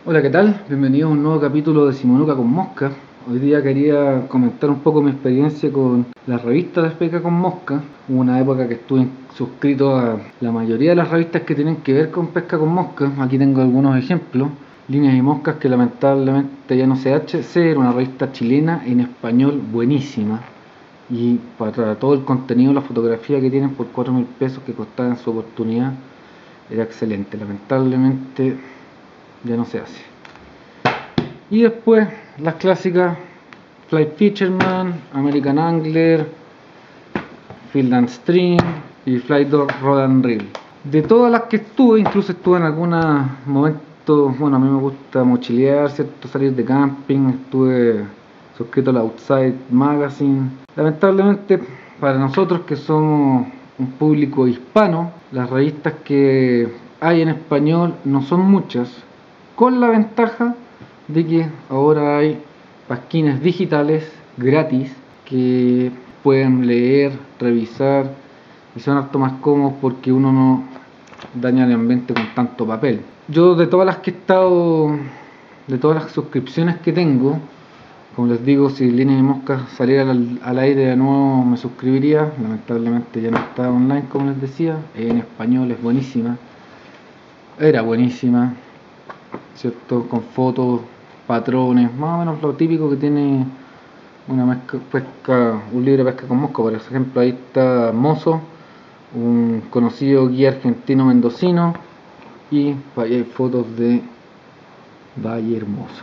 Hola, ¿qué tal? Bienvenidos a un nuevo capítulo de Simonuca con Mosca. Hoy día quería comentar un poco mi experiencia con las revistas de pesca con mosca. Hubo una época que estuve suscrito a la mayoría de las revistas que tienen que ver con pesca con mosca. Aquí tengo algunos ejemplos. Líneas y Moscas, que lamentablemente ya no se hace, era una revista chilena en español buenísima. Y para todo el contenido, la fotografía que tienen por 4.000 pesos que costaba en su oportunidad, era excelente. Lamentablemente ya no se hace. Y después las clásicas Fly Fisherman, American Angler, Field and Stream y Fly Rod and Reel. De todas las que estuve, incluso estuve en algunos momentos, bueno, a mí me gusta mochilear, ¿cierto? Salir de camping, estuve suscrito a la Outside Magazine. Lamentablemente, para nosotros que somos un público hispano, las revistas que hay en español no son muchas, con la ventaja de que ahora hay pasquines digitales gratis que pueden leer, revisar y son harto más cómodos porque uno no daña el ambiente con tanto papel. Yo de todas las que he estado, de todas las suscripciones que tengo, como les digo, si Línea de Mosca saliera al aire de nuevo me suscribiría. Lamentablemente ya no está online, como les decía. En español es buenísima. Era buenísima, ¿cierto? Con fotos, patrones, más o menos lo típico que tiene una pesca, un libro de pesca con mosca. Por ejemplo, ahí está Mozo, un conocido guía argentino mendocino, y ahí hay fotos de Valle Hermoso.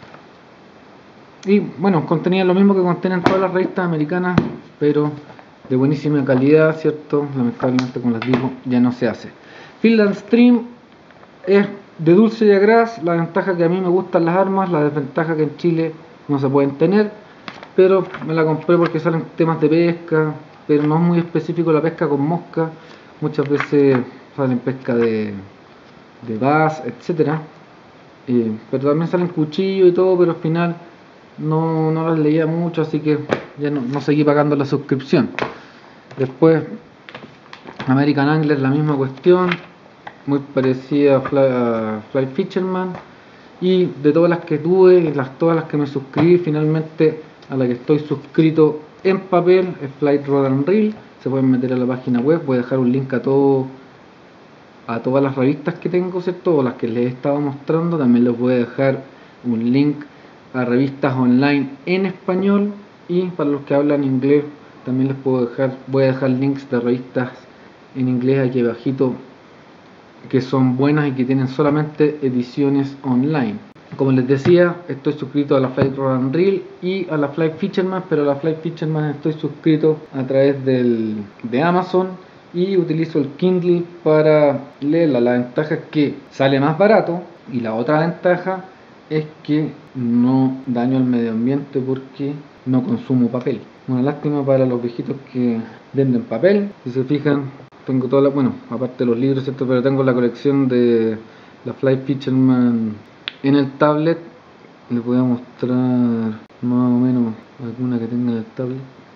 Y bueno, contenía lo mismo que contienen todas las revistas americanas, pero de buenísima calidad, ¿cierto? Lamentablemente, como les digo, ya no se hace. Field and Stream es de dulce y a gras. La ventaja que a mí me gustan las armas, la desventaja que en Chile no se pueden tener, pero me la compré porque salen temas de pesca, pero no es muy específico la pesca con mosca. Muchas veces salen pesca de bass, etcétera, pero también salen cuchillos y todo, pero al final no las leía mucho, así que ya no seguí pagando la suscripción. Después American Angler, la misma cuestión, muy parecida a Fly Fisherman. Y de todas las que tuve, todas las que me suscribí, finalmente a la que estoy suscrito en papel es Flight Rod and Reel. Se pueden meter a la página web, voy a dejar un link a todas las revistas que tengo, ¿cierto? O las que les he estado mostrando. También les voy a dejar un link a revistas online en español, y para los que hablan inglés también voy a dejar links de revistas en inglés aquí abajito que son buenas y que tienen solamente ediciones online. Como les decía, estoy suscrito a la Flight Rod and Reel y a la Flight Fisherman, pero a la Flight Fisherman estoy suscrito a través de Amazon y utilizo el Kindle para leerla. La ventaja es que sale más barato, y la otra ventaja es que no daño al medio ambiente porque no consumo papel. Una lástima para los viejitos que venden papel. Si se fijan, tengo bueno, aparte de los libros, ¿cierto? Pero tengo la colección de la Fly Fisherman en el tablet. Les voy a mostrar más o menos alguna que tenga en el tablet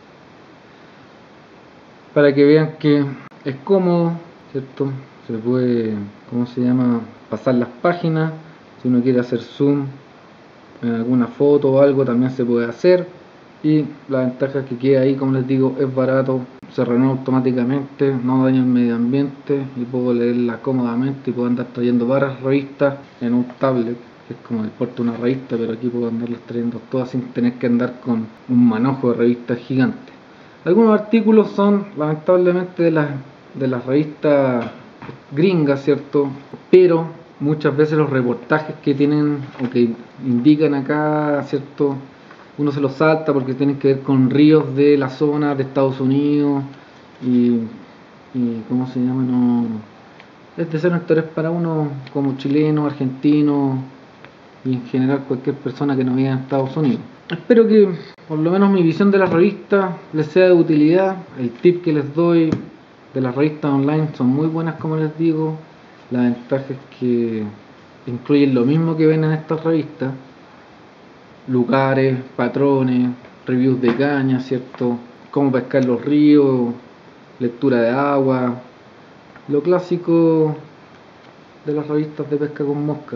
para que vean que es cómodo, ¿cierto? Se puede, ¿cómo se llama?, pasar las páginas. Si uno quiere hacer zoom en alguna foto o algo, también se puede hacer. Y la ventaja es que queda ahí, como les digo, es barato, se renueva automáticamente, no daña el medio ambiente y puedo leerla cómodamente y puedo andar trayendo varias revistas en un tablet, que es como el porte de una revista, pero aquí puedo andarlas trayendo todas sin tener que andar con un manojo de revistas gigantes. Algunos artículos son lamentablemente de las revistas gringas, ¿cierto? Pero muchas veces los reportajes que tienen o que indican acá, ¿cierto?, uno se los salta porque tienen que ver con ríos de la zona de Estados Unidos y ¿cómo se llama? No, es de ser interés para uno como chileno, argentino y en general cualquier persona que no viva en Estados Unidos. Espero que por lo menos mi visión de la revista les sea de utilidad. El tip que les doy de las revistas online son muy buenas, como les digo. La ventaja es que incluyen lo mismo que ven en estas revistas: lugares, patrones, reviews de caña, ¿cierto?, cómo pescar los ríos, lectura de agua, lo clásico de las revistas de pesca con mosca.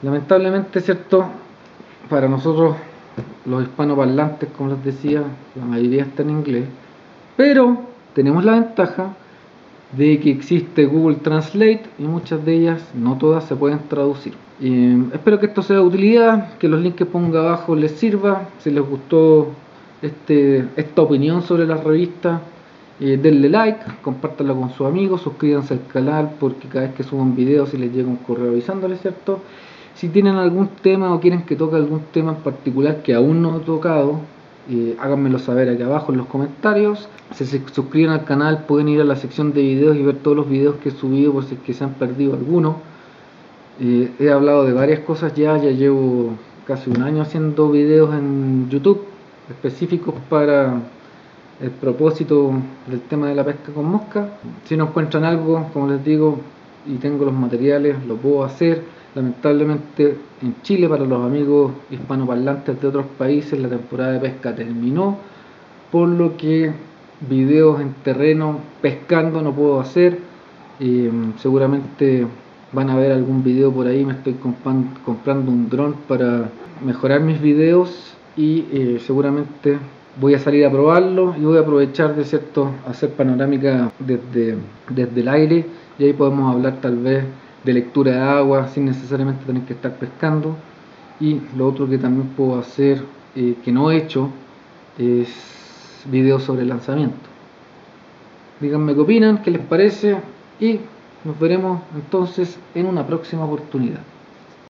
Lamentablemente, cierto, para nosotros los hispanoparlantes, como les decía, la mayoría está en inglés, pero tenemos la ventaja de que existe Google Translate y muchas de ellas, no todas, se pueden traducir. Espero que esto sea de utilidad, que los links que ponga abajo les sirva. Si les gustó esta opinión sobre la revista, denle like, compártanlo con sus amigos, suscríbanse al canal porque cada vez que subo un video si les llega un correo avisándoles, ¿cierto? Si tienen algún tema o quieren que toque algún tema en particular que aún no he tocado, háganmelo saber aquí abajo en los comentarios. Si se suscriben al canal pueden ir a la sección de videos y ver todos los videos que he subido por si es que se han perdido alguno. He hablado de varias cosas ya llevo casi un año haciendo videos en YouTube específicos para el propósito del tema de la pesca con mosca. Si no encuentran algo, como les digo, y tengo los materiales, lo puedo hacer. Lamentablemente en Chile, para los amigos hispanoparlantes de otros países, la temporada de pesca terminó, por lo que videos en terreno pescando no puedo hacer. Seguramente van a ver algún video por ahí. Me estoy comprando un dron para mejorar mis videos y seguramente voy a salir a probarlo y voy a aprovechar de hacer panorámica desde el aire, y ahí podemos hablar tal vez de lectura de agua sin necesariamente tener que estar pescando. Y lo otro que también puedo hacer, que no he hecho, es videos sobre lanzamiento. Díganme qué opinan, qué les parece, y nos veremos entonces en una próxima oportunidad.